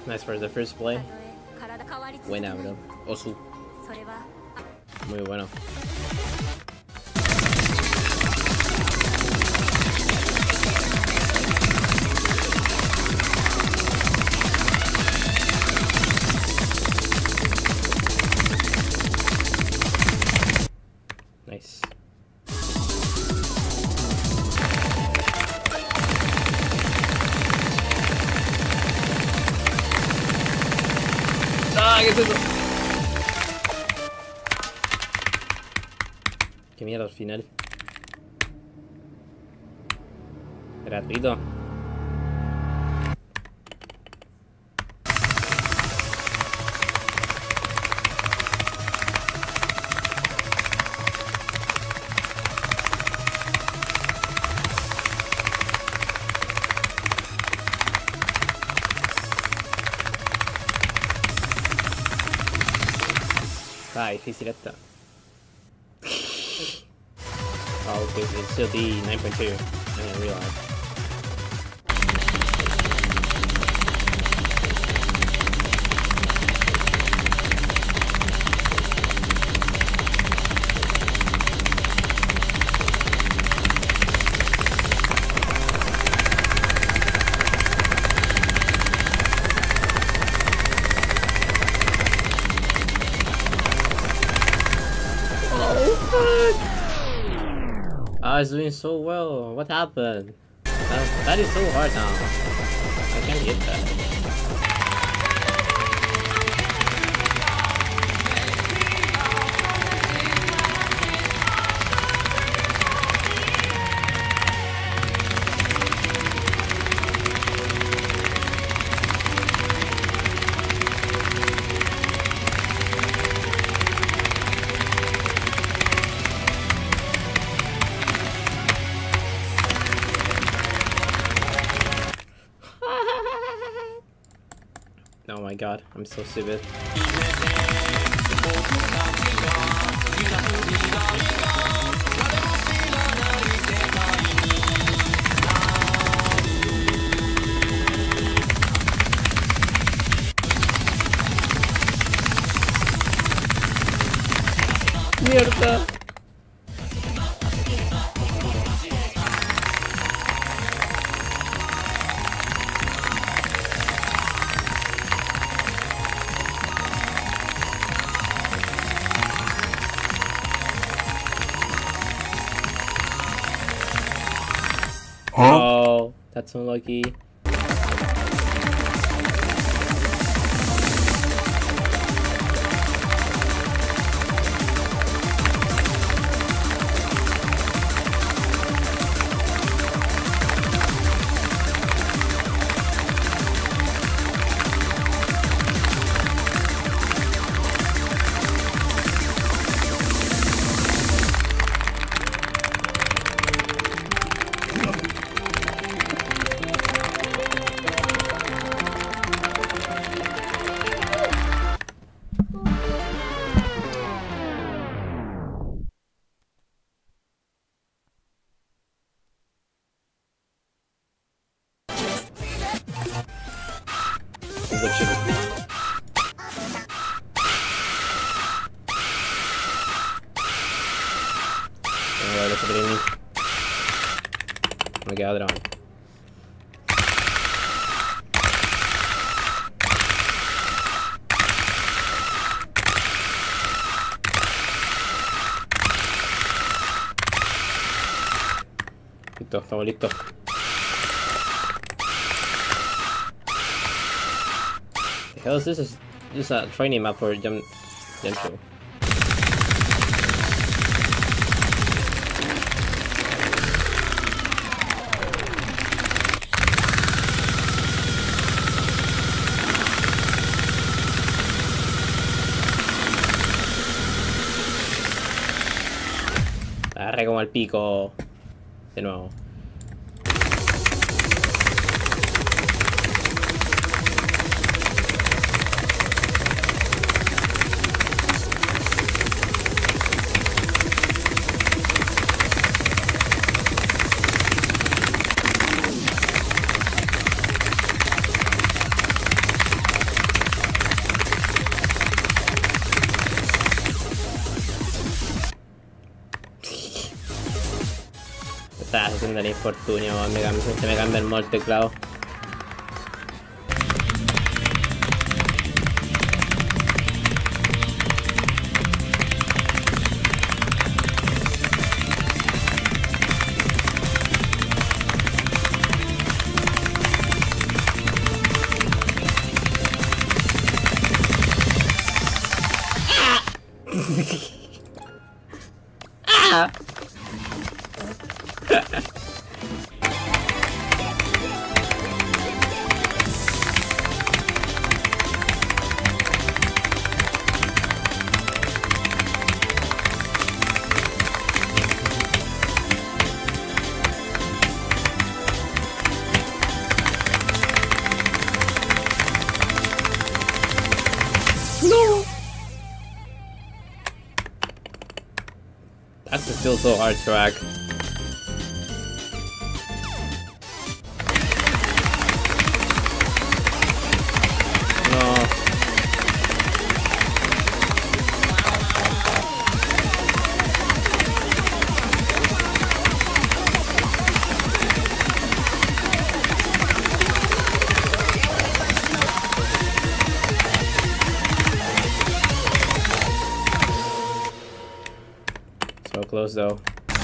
Nice for the first play. Buena, bro. Osu. Muy bueno. Nice. ¡Ah! ¿Qué es eso? Qué mierda al final. Gratuito. Ah, difícil esta. Oh, okay, it's still the 9.2. I didn't realize. I was doing so well. What happened? That is so hard now. I can't get that. Oh my god, I'm so stupid. Mierda. Oh, that's unlucky. Me queda drama. Listo, estamos listos. The hell is this? Is just a training map for jump show. Agarré como el pico de nuevo. estás haciendo el infortunio, se me cambia el modo del teclado. ¡Ah! No! That's still so hard to track. No. So close though.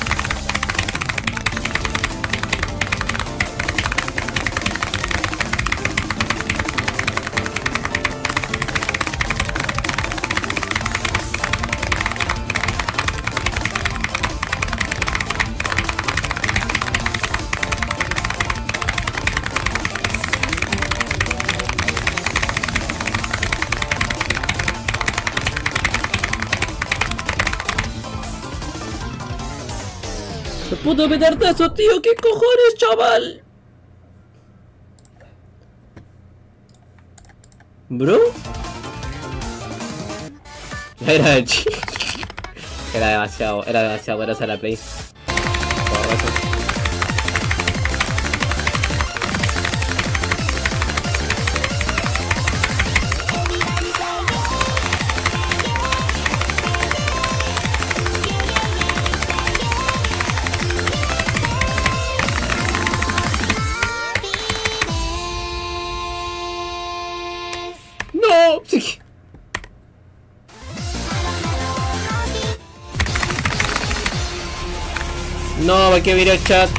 ¡No puedo meterte eso, tío! ¿Qué cojones, chaval? ¿Bro? Era demasiado buena esa la play. ¡No! No, hay que ver el chat.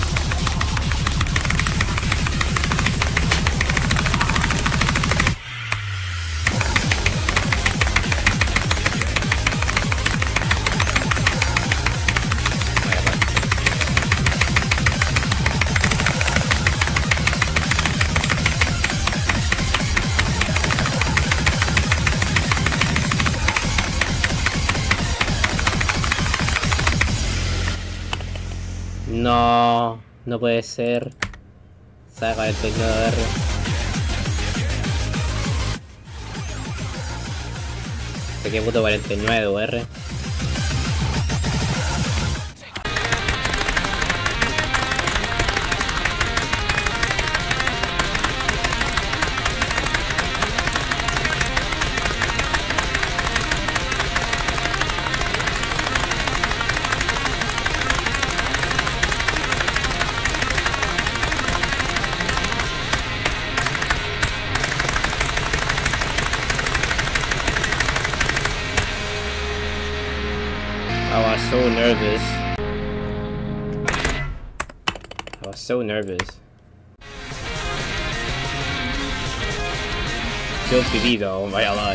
No, no puede ser. Saca el teclado de R. Qué puto 49 de R. I was so nervous. I was so nervous. Killed PB though, by a lot.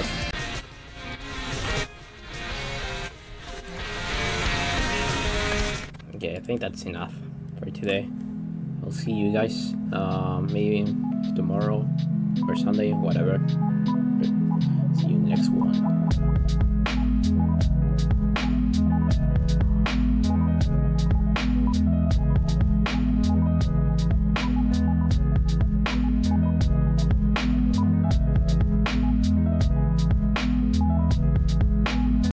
Okay, I think that's enough for today. I'll see you guys maybe tomorrow or Sunday, whatever. But see you next one.